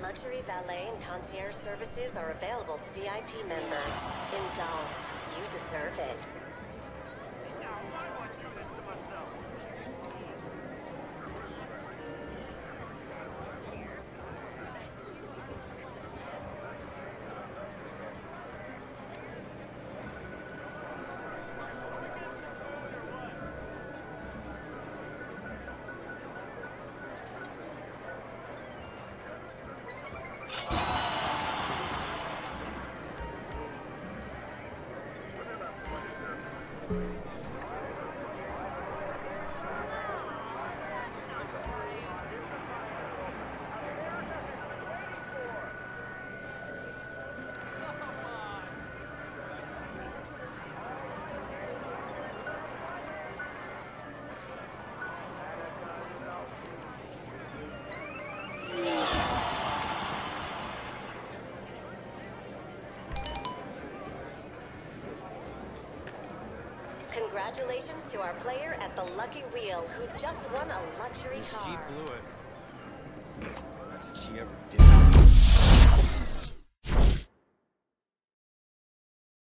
Luxury valet and concierge services are available to VIP members. Indulge. You deserve it. Congratulations to our player at the Lucky Wheel who just won a luxury car. She blew it. That's what she ever did.